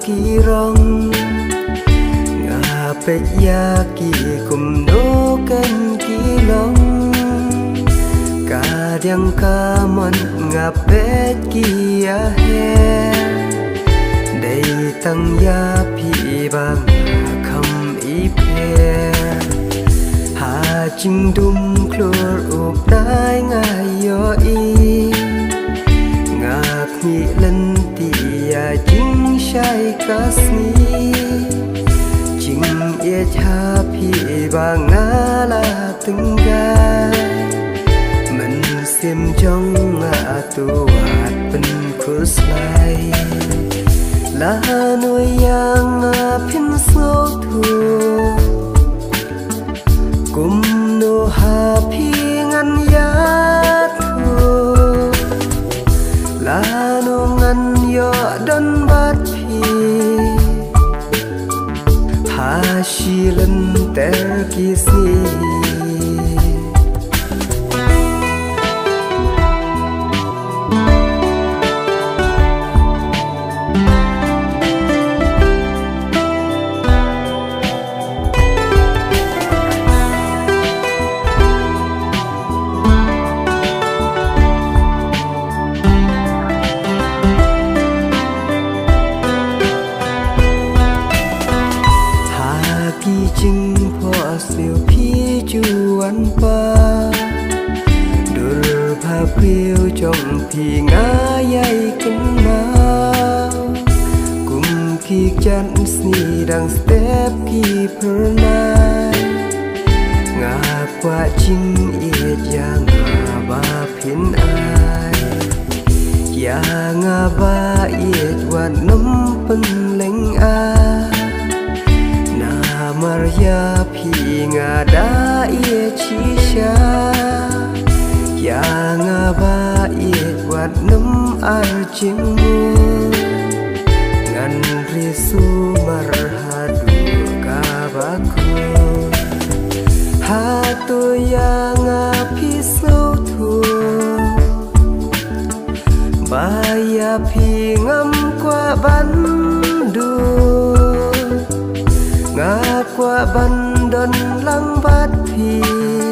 kirong ngapet yaki kumnoken kilong kadang kamon ngapet kiahe day tang ya pi bang kham ipe ha ching dum klor up dai ngai yo i ngak ni len ti ya ching shai kasni ching ye cha pi bang ngala tenggai mình xiêm trong ngã tuat bên khus lai là nuôi yang pin sâu thu cùng no ha pi ngăn ya thu là no ngăn yo dan bat pi ha shi len ter kisi ching po siêu phi chuan pa dur pha phiêu trong phi ngã yai kinh mau cùng khi chân sni đang step khi pernai ngã qua ching ye ya ngã ba phin ai ya ngã ba ye wan nắm pen leng a Maria pi nga da ye chisha ya nga ba ye wat nam ar chingu ngan risu marhadu ka baku ha tu ya nga pi so thu ba ya pi ngam qua ban du ngã qua ban đơn lăng bát phi